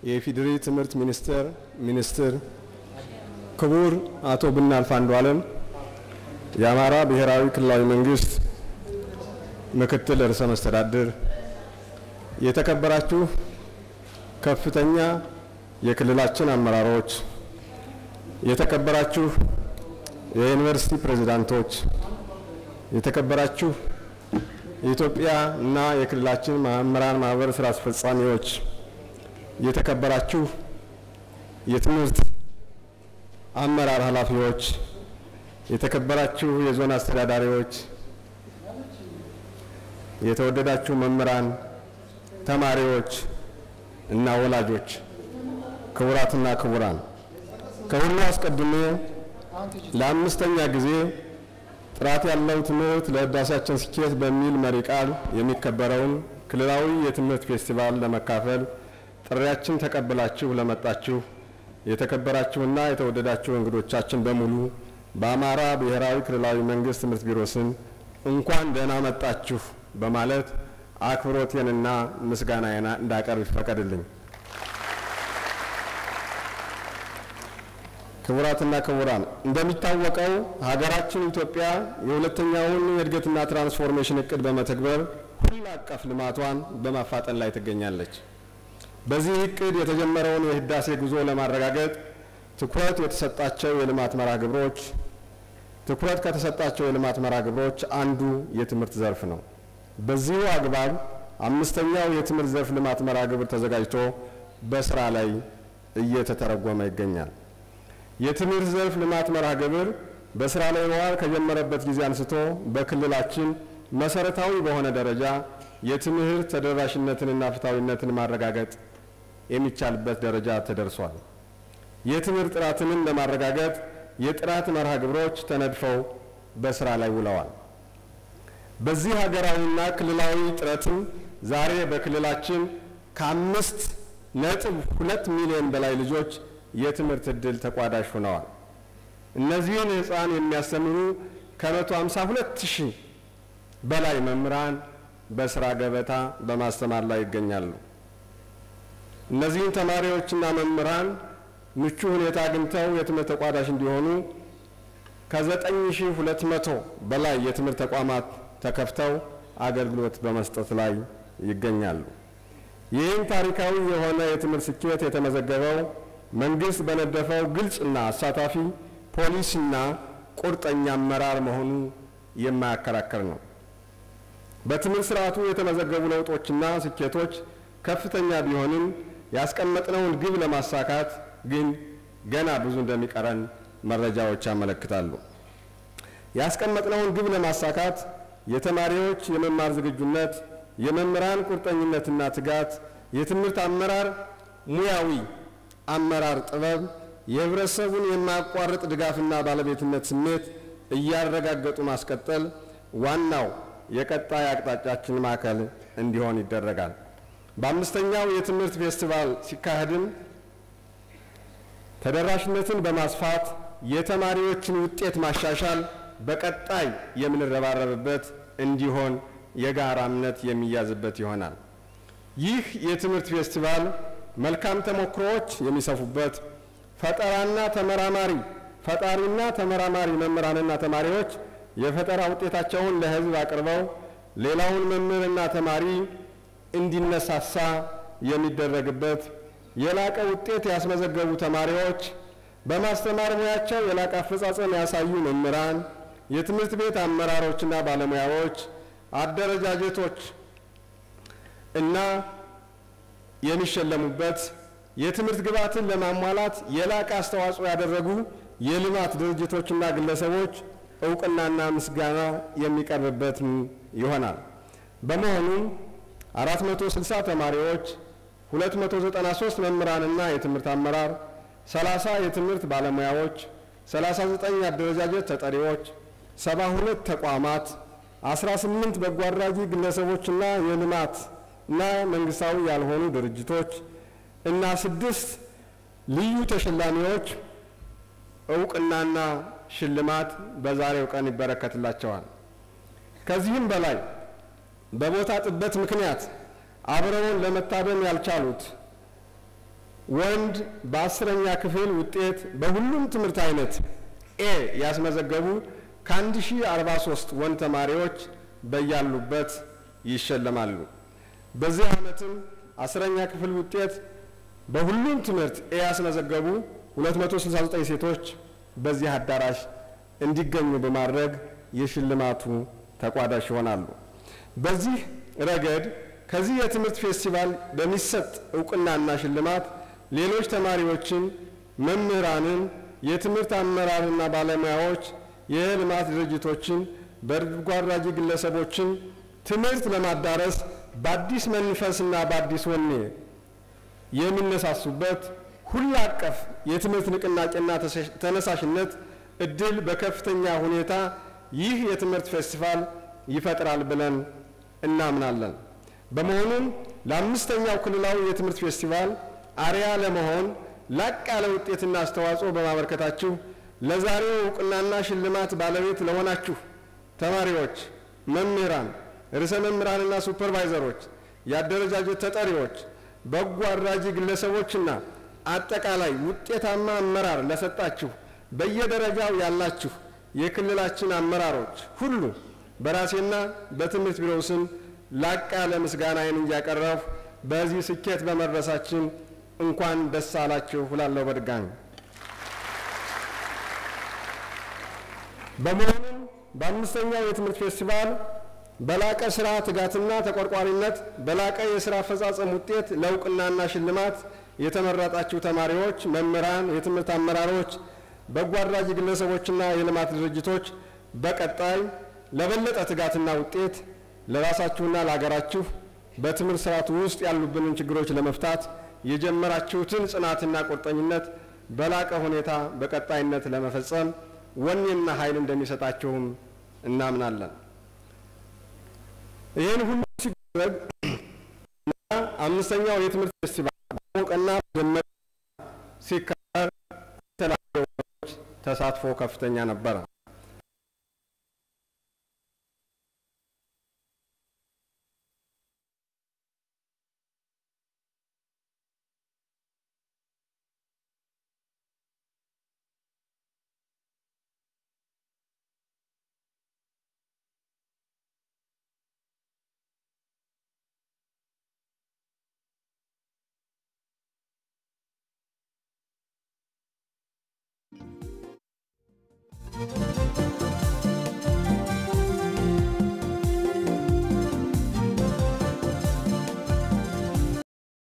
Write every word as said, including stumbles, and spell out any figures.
የኢፌዴሪ ትምህርት ሚኒስቴር ሚኒስትር ክቡር አቶ ብናልፍ አንዱዓለም የአማራ ብሔራዊ ክልላዊ መንግስት ምክትል ርዕሰ መስተዳድር የተከበራችሁ ከፍተኛ የክልላችን አመራሮች የተከበራችሁ የዩኒቨርሲቲ ፕሬዝዳንቶች የተከበራችሁ የኢትዮጵያ እና የክልላችን መምህራን ማህበር ስራ አስፈጻሚዎች የተከበራችሁ የትምህርት አመራር ኃላፊዎች የተከበራችሁ የዞን አስተዳዳሪዎች የተወደዳችሁ መምህራን ተማሪዎች እና ወላጆች ክቡራትና ክቡራን ከሁሉ አስቀድሜ ለአምስተኛ ጊዜ ጥራት ያለው ትምህርት ለህዳሴያችን ስኬት በሚል መሪ ቃል የሚከበረውን ክልላዊ የትምህርት ፌስቲቫል ለመካፈል ጥሪያችን ተቀበላችሁ ለመጣችሁ የተከበራችሁና የተወደዳችሁ እንግዶቻችን በሙሉ በአማራ ብሔራዊ ክልላዊ መንግስት ትምህርት ቢሮ ስም እንኳን ደህና መጣችሁ በማለት አክብሮቴንና ምስጋናዬን እንዳቀርብ ይፈቀድልኝ። ክቡራትና ክቡራን እንደሚታወቀው ሀገራችን ኢትዮጵያ የሁለተኛውን የእድገትና ትራንስፎርሜሽን እቅድ በመተግበር ሁሉ አቀፍ ልማቷን በማፋጠን ላይ ትገኛለች። በዚህ እቅድ የተጀመረውን የህዳሴ ጉዞ ለማረጋገጥ ትኩረት የተሰጣቸው የልማት መርሃ ግብሮች ትኩረት ከተሰጣቸው የልማት መርሃ ግብሮች አንዱ የትምህርት ዘርፍ ነው። በዚሁ አግባብ አምስተኛው የትምህርት ዘርፍ ልማት መርሃ ግብር ተዘጋጅቶ በስራ ላይ እየተተረጎመ ይገኛል። የትምህርት ዘርፍ ልማት መርሃ ግብር በስራ ላይ መዋል ከጀመረበት ጊዜ አንስቶ በክልላችን መሰረታዊ በሆነ ደረጃ የትምህርት ተደራሽነትንና ፍትሃዊነትን ማረጋገጥ የሚቻልበት ደረጃ ተደርሷል። የትምህርት ጥራትን ለማረጋገጥ የጥራት መርሃ ግብሮች ተነድፈው በስራ ላይ ውለዋል። በዚህ ሀገራዊና ክልላዊ ጥረትም ዛሬ በክልላችን ከአምስት ነጥብ ሁለት ሚሊዮን በላይ ልጆች የትምህርት ዕድል ተቋዳሽ ሆነዋል። እነዚህን ህፃን የሚያስተምሩ ከመቶ ሃምሳ ሁለት ሺህ በላይ መምህራን በስራ ገበታ በማስተማር ላይ ይገኛሉ። እነዚህን ተማሪዎችና መምህራን ምቹ ሁኔታ አግኝተው የትምህርት ተቋዳሽ እንዲሆኑ ከዘጠኝ ሺህ ሁለት መቶ በላይ የትምህርት ተቋማት ተከፍተው አገልግሎት በመስጠት ላይ ይገኛሉ። ይህን ታሪካዊ የሆነ የትምህርት ስኬት የተመዘገበው መንግስት በነደፈው ግልጽና አሳታፊ ፖሊሲና ቁርጠኛ አመራር መሆኑ የማያከራከር ነው። በትምህርት ስርዓቱ የተመዘገቡ ለውጦችና ስኬቶች ከፍተኛ ቢሆንም ያስቀመጥነውን ግብ ለማሳካት ግን ገና ብዙ እንደሚቀረን መረጃዎች ያመለክታሉ። ያስቀመጥነውን ግብ ለማሳካት የተማሪዎች የመማር ዝግጁነት፣ የመምህራን ቁርጠኝነትና ትጋት፣ የትምህርት አመራር ሙያዊ አመራር ጥበብ፣ የህብረተሰቡን የማያቋርጥ ድጋፍና ባለቤትነት ስሜት እያረጋገጡ ማስቀጠል ዋናው የቀጣይ አቅጣጫችን ማዕከል እንዲሆን ይደረጋል። በአምስተኛው የትምህርት ፌስቲቫል ሲካሄድም ተደራሽነትን በማስፋት የተማሪዎችን ውጤት ማሻሻል በቀጣይ የምንረባረብበት እንዲሆን የጋራ እምነት የሚያዝበት ይሆናል። ይህ የትምህርት ፌስቲቫል መልካም ተሞክሮዎች የሚሰፉበት ፈጠራና ተመራማሪ ፈጣሪና ተመራማሪ መምህራንና ተማሪዎች የፈጠራ ውጤታቸውን ለህዝብ አቅርበው ሌላውን መምህርና ተማሪ እንዲነሳሳ የሚደረግበት የላቀ ውጤት ያስመዘገቡ ተማሪዎች በማስተማር ሙያቸው የላቀ አፈጻጸም ያሳዩ መምህራን የትምህርት ቤት አመራሮችና ባለሙያዎች አደረጃጀቶች እና የሚሸለሙበት የትምህርት ግብዓትን ለማሟላት የላቀ አስተዋጽኦ ያደረጉ የልማት ድርጅቶችና ግለሰቦች እውቅናና ምስጋና የሚቀርብበት ይሆናል። በመሆኑም አራት መቶ ስልሳ ተማሪዎች ሁለት መቶ ዘጠና ሶስት መምህራንና የትምህርት አመራር ሰላሳ የትምህርት ባለሙያዎች ሰላሳ ዘጠኝ አደረጃጀት ተጠሪዎች ሰባ ሁለት ተቋማት አስራ ስምንት በጎ አድራጊ ግለሰቦችና የልማት እና መንግስታዊ ያልሆኑ ድርጅቶች እና ስድስት ልዩ ተሸላሚዎች እውቅናና ሽልማት በዛሬው ቀን ይበረከትላቸዋል። ከዚህም በላይ በቦታ ጥበት ምክንያት አብረውን ለመታደም ያልቻሉት ወንድ በአስረኛ ክፍል ውጤት በሁሉም ትምህርት አይነት ኤ ያስመዘገቡ ከአንድ ሺህ አርባ ሶስት ወንድ ተማሪዎች በያሉበት ይሸለማሉ። በዚህ ዓመትም አስረኛ ክፍል ውጤት በሁሉም ትምህርት ኤ ያስመዘገቡ ሁለት መቶ ስልሳ ዘጠኝ ሴቶች በዚህ አዳራሽ እንዲገኙ በማድረግ የሽልማቱ ተቋዳሽ ይሆናሉ። በዚህ ረገድ ከዚህ የትምህርት ፌስቲቫል በሚሰጥ ዕውቅናና ሽልማት ሌሎች ተማሪዎችን፣ መምህራንን፣ የትምህርት አመራርና ባለሙያዎች፣ የልማት ድርጅቶችን፣ በጎ አድራጊ ግለሰቦችን ትምህርት ለማዳረስ በአዲስ መንፈስና በአዲስ ወኔ የሚነሳሱበት ሁሉ አቀፍ የትምህርት ንቅናቄና ተነሳሽነት እድል በከፍተኛ ሁኔታ ይህ የትምህርት ፌስቲቫል ይፈጥራል ብለን እናምናለን። በመሆኑም ለአምስተኛው ክልላዊ የትምህርት ፌስቲቫል አርያ ለመሆን ላቅ ያለ ውጤትና አስተዋጽኦ በማበርከታችሁ ለዛሬው ዕውቅናና ሽልማት ባለቤት ለሆናችሁ ተማሪዎች፣ መምህራን፣ ርዕሰ መምህራንና ሱፐርቫይዘሮች፣ የአደረጃጀት ተጠሪዎች፣ በጎ አድራጊ ግለሰቦችና አጠቃላይ ውጤታማ አመራር ለሰጣችሁ በየደረጃው ያላችሁ የክልላችን አመራሮች ሁሉ በራሴና በትምህርት ቢሮው ስም ላቅ ያለ ምስጋናዬን እያቀረብኩ በዚህ ስኬት በመድረሳችን እንኳን ደስ አላችሁ እላለሁ በድጋሚ። በመሆኑም በአምስተኛው የትምህርት ፌስቲቫል በላቀ ስራ ትጋትና ተቆርቋሪነት በላቀ የስራ አፈጻጸም ውጤት ለዕውቅናና ሽልማት የተመረጣችሁ ተማሪዎች፣ መምህራን፣ የትምህርት አመራሮች፣ በጎ አድራጊ ግለሰቦችና የልማት ድርጅቶች በቀጣይ ለበለጠ ትጋትና ውጤት ለራሳችሁና ለሀገራችሁ በትምህርት ስርዓቱ ውስጥ ያሉብንን ችግሮች ለመፍታት የጀመራችሁትን ጽናትና ቁርጠኝነት በላቀ ሁኔታ በቀጣይነት ለመፈጸም ወኔና ኃይል እንደሚሰጣችሁም እናምናለን። ይህን ሁሉ ሲደረግ አምስተኛው የትምህርት ፌስቲቫል በሞቀና በደመቀ ሲከበር ተሳትፎ ከፍተኛ ነበር።